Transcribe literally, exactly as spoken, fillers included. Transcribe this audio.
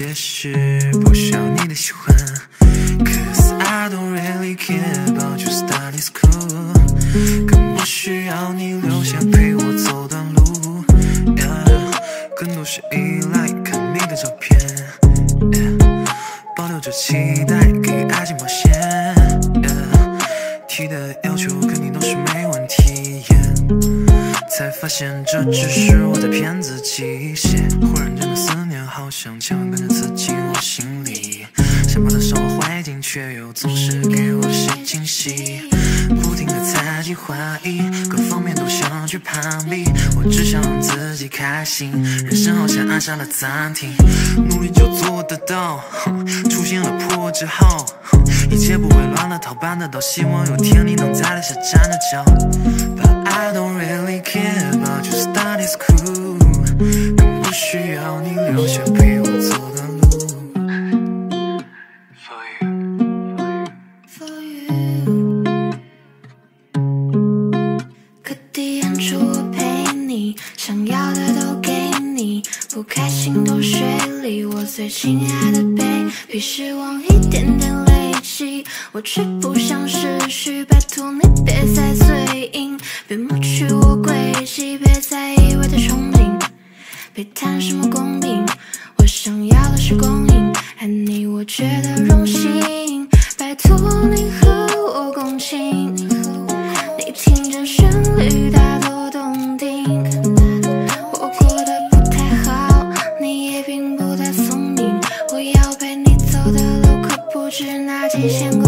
解释，不需要你的喜欢 ，Cause I don't really care about your status quo， 更不需要你留下陪我走段路， yeah， 更多是依赖看你的照片， yeah， 保留着期待给爱情保险， yeah， 提的要求肯定都是没问题。Yeah， 才发现这只是我在骗自己，写忽然间的思念好像千万跟着刺进我心里，想把它收回进，却又总是给我些惊喜，不停的猜忌怀疑，各方面都想去攀比，我只想让自己开心，人生好像按下了暂停，努力就做得到，出现了破折号，一切不会乱了套，办得到，希望有天你能在留下站着脚。But I don't really care about your status quo， 更不需要你留下陪我走的路。For you, for you， 可敌演出我陪你，想要的都给你，不开心都水里，我最亲爱的 baby， 失望一点点累积，我却不想失去，拜托你别再嘴硬，别抹去我轨迹，别再一味的憧憬，别谈什么公平，我想要的是公映，爱你我觉得荣幸，拜托你和我共情，你听着旋律大多动听，我过得不太好，你也并不太聪明，我要陪你走的路可不止那几千